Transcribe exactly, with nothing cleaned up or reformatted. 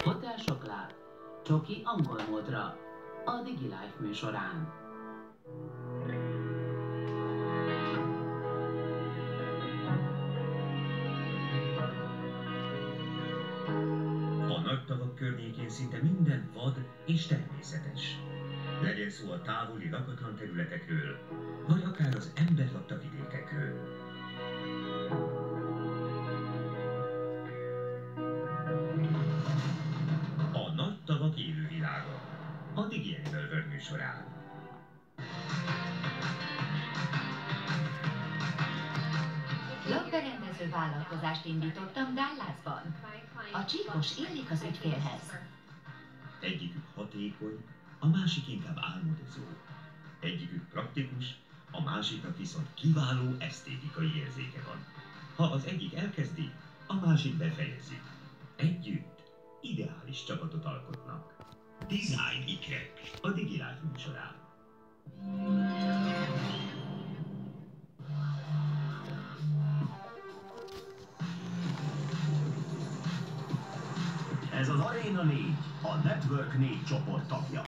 Hotelsoklát, csoki angol módra a DigiLife műsorán. A nagy tavak környékén szinte minden vad és természetes. Legyen szó a távoli lakatlan területekről, vagy akár az emberlakta vidékekről. A nagy tavak élővilága a DigiAnimal World műsorán. Lakberendező vállalkozást indítottam Dallasban. A csíkos illik az ügyfélhez. Egyikük hatékony, a másik inkább álmodozó. Egyikük praktikus, a másiknak viszont kiváló esztétikai érzéke van. Ha az egyik elkezdi, a másik befejezi. Együtt ideális csapatot alkotnak. Design ikrek a DigiLife műsorán. Ez az Arena négy, a Network négy csoport tagja.